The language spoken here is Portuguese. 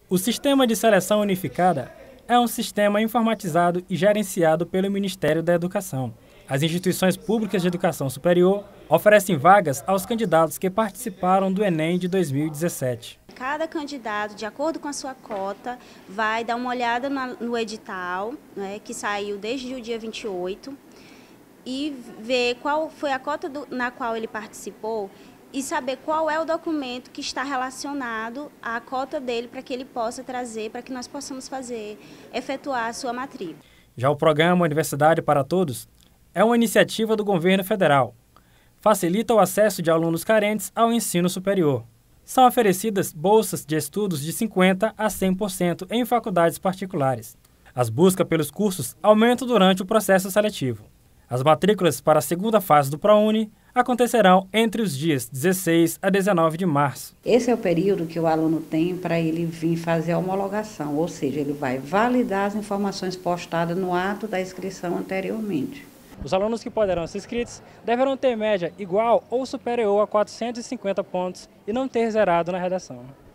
O Sistema de Seleção Unificada é um sistema informatizado e gerenciado pelo Ministério da Educação. As instituições públicas de educação superior oferecem vagas aos candidatos que participaram do Enem de 2017. Cada candidato, de acordo com a sua cota, vai dar uma olhada no edital, né, que saiu desde o dia 28, e ver qual foi a cota na qual ele participou e saber qual é o documento que está relacionado à cota dele para que ele possa trazer, para que nós possamos efetuar a sua matrícula. Já o programa Universidade para Todos é uma iniciativa do governo federal. Facilita o acesso de alunos carentes ao ensino superior. São oferecidas bolsas de estudos de 50% a 100% em faculdades particulares. As buscas pelos cursos aumentam durante o processo seletivo. As matrículas para a segunda fase do ProUni acontecerão entre os dias 16 a 19 de março. Esse é o período que o aluno tem para ele vir fazer a homologação, ou seja, ele vai validar as informações postadas no ato da inscrição anteriormente. Os alunos que poderão ser inscritos deverão ter média igual ou superior a 450 pontos e não ter zerado na redação.